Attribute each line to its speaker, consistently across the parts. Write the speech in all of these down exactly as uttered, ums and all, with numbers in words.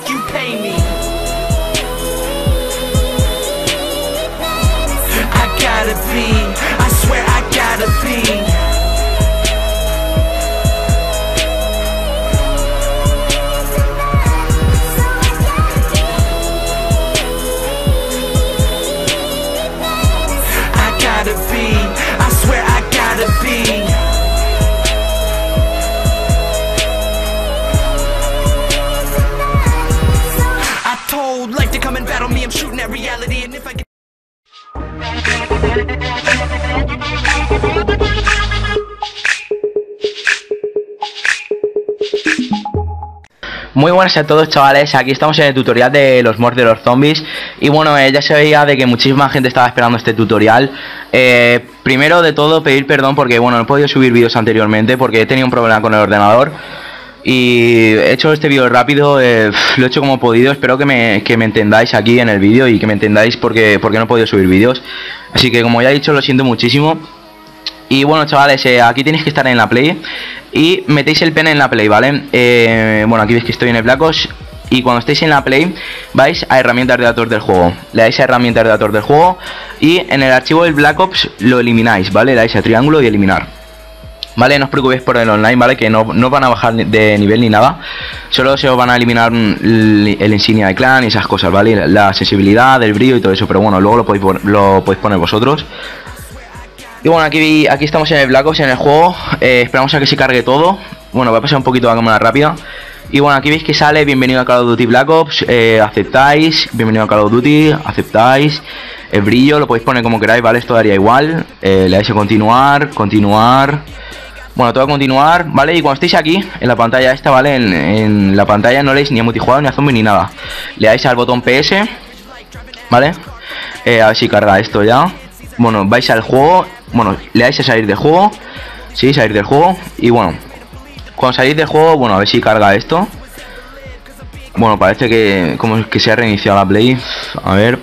Speaker 1: like you pay me. I gotta be, I swear I gotta be. I swear I gotta be. I told life to come and battle me. I'm shooting at reality, and if I get
Speaker 2: Muy buenas a todos, chavales, aquí estamos en el tutorial de los mods de los zombies. Y bueno, eh, ya se veía de que muchísima gente estaba esperando este tutorial. eh, Primero de todo pedir perdón porque bueno, no he podido subir vídeos anteriormente porque he tenido un problema con el ordenador. Y he hecho este vídeo rápido, eh, lo he hecho como he podido. Espero que me, que me entendáis aquí en el vídeo y que me entendáis porque, porque no he podido subir vídeos. Así que como ya he dicho, lo siento muchísimo. Y bueno, chavales, eh, aquí tenéis que estar en la play y metéis el pen en la play, ¿vale? Eh, bueno, aquí veis que estoy en el Black Ops. Y cuando estéis en la play, vais a herramientas de datos del juego. Le dais a herramientas de datos del juego y en el archivo del Black Ops lo elimináis, ¿vale? Le dais a triángulo y eliminar, ¿vale? No os preocupéis por el online, ¿vale? Que no, no van a bajar de nivel ni nada. Solo se os van a eliminar el, el insignia de clan y esas cosas, ¿vale? La sensibilidad, el brillo y todo eso. Pero bueno, luego lo podéis, lo podéis poner vosotros. Y bueno, aquí, aquí estamos en el Black Ops, en el juego. eh, Esperamos a que se cargue todo. Bueno, voy a pasar un poquito a cámara rápida. Y bueno, aquí veis que sale bienvenido a Call of Duty Black Ops. eh, Aceptáis, bienvenido a Call of Duty. Aceptáis. El brillo lo podéis poner como queráis, ¿vale? Esto daría igual. eh, Le dais a continuar, continuar. Bueno, todo a continuar, ¿vale? Y cuando estéis aquí, en la pantalla esta, ¿vale? En, en la pantalla no leéis ni a multijugador ni a zombie ni nada. Le dais al botón P S, ¿vale? Eh, a ver si carga esto ya. Bueno, vais al juego. Bueno, le dais a salir del juego. Sí, salir del juego. Y bueno, cuando salís del juego, bueno, a ver si carga esto. Bueno, parece que como que se ha reiniciado la play. A ver.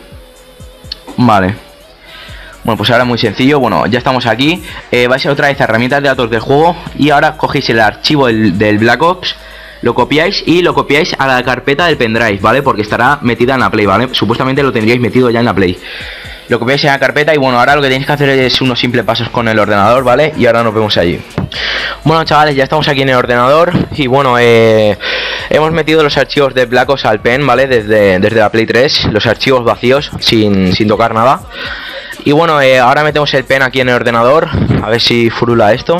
Speaker 2: Vale. Bueno, pues ahora es muy sencillo. Bueno, ya estamos aquí. eh, Vais a otra vez a herramientas de datos del juego. Y ahora cogéis el archivo del, del Black Ops. Lo copiáis y lo copiáis a la carpeta del pendrive, ¿vale? Porque estará metida en la play, ¿vale? Supuestamente lo tendríais metido ya en la play. Lo copiáis en la carpeta y bueno, ahora lo que tenéis que hacer es unos simples pasos con el ordenador, ¿vale? Y ahora nos vemos allí. Bueno, chavales, ya estamos aquí en el ordenador. Y bueno, eh, hemos metido los archivos de Black Ops al pen, ¿vale? Desde, desde la Play tres, los archivos vacíos, sin, sin tocar nada. Y bueno, eh, ahora metemos el pen aquí en el ordenador. A ver si furula esto.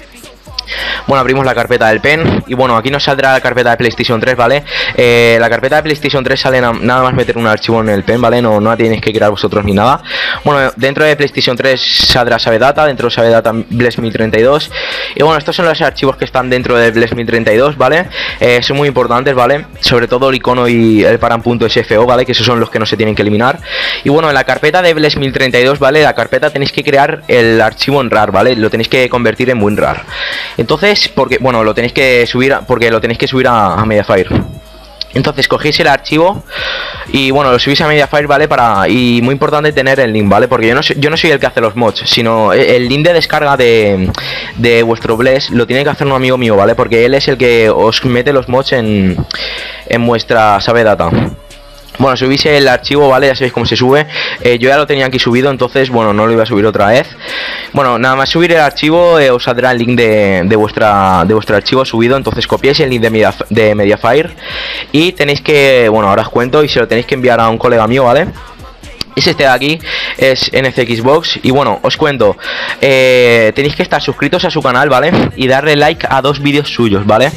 Speaker 2: Bueno, abrimos la carpeta del pen y bueno, aquí nos saldrá la carpeta de PlayStation tres, ¿vale? Eh, la carpeta de PlayStation tres sale na nada más meter un archivo en el pen, ¿vale? No, no la tenéis que crear vosotros ni nada. Bueno, dentro de PlayStation tres saldrá SaveData, dentro de SaveData Bless mil treinta y dos. Y bueno, estos son los archivos que están dentro de Bless mil treinta y dos, ¿vale? Eh, son muy importantes, ¿vale? Sobre todo el icono y el param.sfo, ¿vale? Que esos son los que no se tienen que eliminar. Y bueno, en la carpeta de Bless mil treinta y dos, ¿vale? La carpeta tenéis que crear el archivo en RAR, ¿vale? Lo tenéis que convertir en WinRAR. Entonces, porque, bueno, lo tenéis que subir, porque lo tenéis que subir a, a Mediafire. Entonces cogéis el archivo y bueno, lo subís a Mediafire, ¿vale? Para, y muy importante tener el link, ¿vale? Porque yo no, yo no soy el que hace los mods, sino el link de descarga de, de vuestro Bless lo tiene que hacer un amigo mío, ¿vale? Porque él es el que os mete los mods en, en vuestra SaveData. Bueno, subís el archivo, ¿vale? Ya sabéis cómo se sube. eh, Yo ya lo tenía aquí subido, entonces, bueno, no lo iba a subir otra vez. Bueno, nada más subir el archivo, eh, os saldrá el link de, de, vuestra, de vuestro archivo subido. Entonces copiáis el link de, Media, de Mediafire. Y tenéis que, bueno, ahora os cuento. Y se lo tenéis que enviar a un colega mío, ¿vale? Es este de aquí, es N C Xbox. Y bueno, os cuento, eh, tenéis que estar suscritos a su canal, ¿vale? Y darle like a dos vídeos suyos, ¿vale?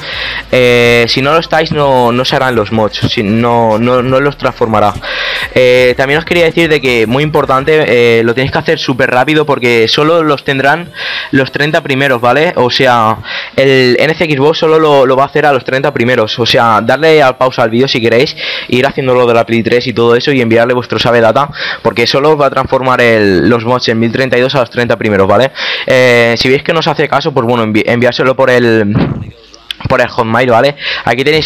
Speaker 2: Eh, si no lo estáis, no, no se harán los mods, si, no, no, no los transformará. eh, También os quería decir de que, muy importante, eh, lo tenéis que hacer súper rápido porque solo los tendrán los treinta primeros, ¿vale? O sea, el N C Xbox solo lo, lo va a hacer a los treinta primeros. O sea, darle a pausa al vídeo si queréis, ir haciéndolo de la Play tres y todo eso y enviarle vuestro SaveData, porque solo va a transformar el, los mods en mil treinta y dos a los treinta primeros, ¿vale? Eh, si veis que no os hace caso, pues bueno, envi enviárselo por el por el Hotmail, ¿vale? Aquí tenéis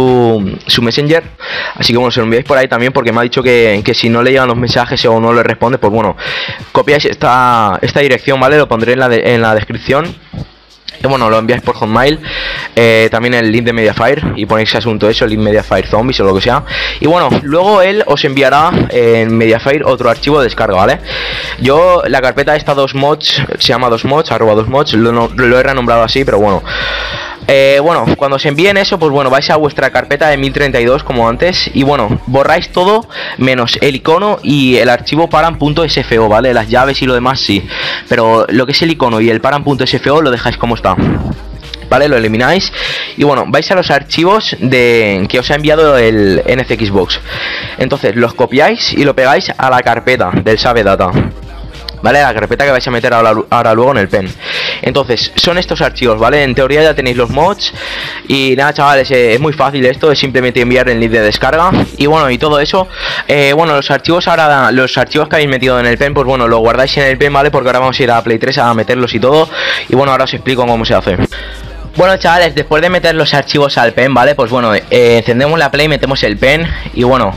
Speaker 2: su, su Messenger, así que bueno, se lo enviáis por ahí también, porque me ha dicho que, que si no le llegan los mensajes o no le responde, pues bueno, copiáis esta, esta dirección, ¿vale? Lo pondré en la, de, en la descripción. Y bueno, lo enviáis por Hotmail, eh, también el link de Mediafire, y ponéis asunto eso, link Mediafire Zombies o lo que sea. Y bueno, luego él os enviará eh, en Mediafire otro archivo de descarga, ¿vale? Yo, la carpeta esta dos mods, se llama dos mods, arroba dos mods, lo, no, lo he renombrado así, pero bueno. Eh, bueno, cuando os envíen eso, pues bueno, vais a vuestra carpeta de mil treinta y dos como antes. Y bueno, borráis todo menos el icono y el archivo param.sfo, ¿vale? Las llaves y lo demás sí, pero lo que es el icono y el param.sfo lo dejáis como está, ¿vale? Lo elimináis. Y bueno, vais a los archivos de que os ha enviado el N F X Box. Entonces los copiáis y lo pegáis a la carpeta del Save Data, ¿vale? La carpeta que vais a meter ahora, ahora luego en el pen. Entonces, son estos archivos, ¿vale? En teoría ya tenéis los mods. Y nada, chavales, eh, es muy fácil esto. Es simplemente enviar el link de descarga. Y bueno, y todo eso, eh, bueno, los archivos ahora, los archivos que habéis metido en el pen, pues bueno, lo guardáis en el pen, ¿vale? Porque ahora vamos a ir a Play tres a meterlos y todo. Y bueno, ahora os explico cómo se hace. Bueno, chavales, después de meter los archivos al pen, ¿vale? Pues bueno, eh, encendemos la Play, metemos el pen. Y bueno,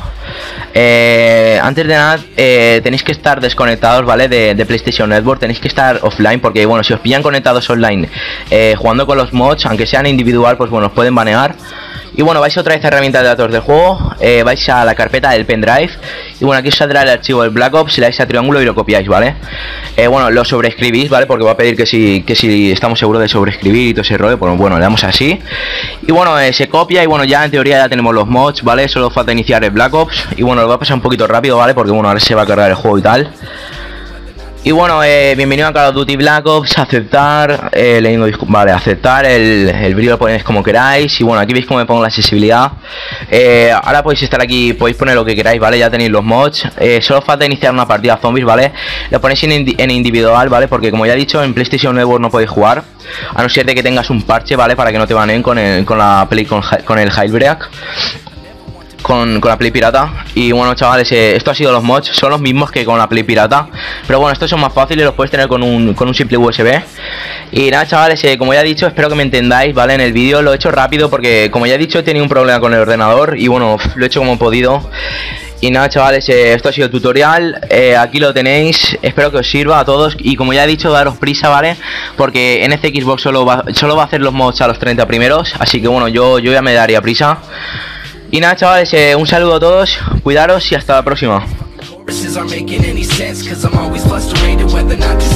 Speaker 2: eh, antes de nada eh, tenéis que estar desconectados, ¿vale? De, de PlayStation Network, tenéis que estar offline, porque bueno, si os pillan conectados online eh, jugando con los mods, aunque sean individual, pues bueno, os pueden banear. Y bueno, vais otra vez a herramientas de datos del juego, eh, vais a la carpeta del pendrive. Y bueno, aquí os saldrá el archivo del Black Ops, le dais a triángulo y lo copiáis, ¿vale? Eh, bueno, lo sobreescribís, ¿vale? Porque va a pedir que si, que si estamos seguros de sobreescribir y todo ese rollo, pues bueno, le damos así. Y bueno, eh, se copia y bueno, ya en teoría ya tenemos los mods, ¿vale? Solo falta iniciar el Black Ops. Y bueno, lo voy a pasar un poquito rápido, ¿vale? Porque bueno, ahora se va a cargar el juego y tal. Y bueno, eh, bienvenido a Call of Duty Black Ops, aceptar, eh, leyendo, vale, aceptar, el, el brillo lo ponéis como queráis. Y bueno, aquí veis cómo me pongo la accesibilidad. eh, Ahora podéis estar aquí, podéis poner lo que queráis, ¿vale? Ya tenéis los mods, eh, solo falta iniciar una partida zombies, ¿vale? Lo ponéis en, indi en individual, ¿vale? Porque como ya he dicho, en PlayStation Network no podéis jugar, a no ser de que tengas un parche, ¿vale? Para que no te baneen con, el, con la Play, con, con el Jailbreak, Con, con la Play pirata. Y bueno, chavales, eh, esto ha sido los mods, son los mismos que con la Play pirata, pero bueno, estos son más fáciles, los puedes tener con un, con un simple U S B. Y nada, chavales, eh, como ya he dicho, espero que me entendáis, ¿vale? En el vídeo lo he hecho rápido porque, como ya he dicho, he tenido un problema con el ordenador y bueno, lo he hecho como he podido. Y nada, chavales, eh, esto ha sido el tutorial, eh, aquí lo tenéis, espero que os sirva a todos. Y como ya he dicho, daros prisa, ¿vale? Porque N F X Box solo va, solo va a hacer los mods a los treinta primeros, así que bueno, yo, yo ya me daría prisa. Y nada, chavales, eh, un saludo a todos, cuidaros y hasta la próxima.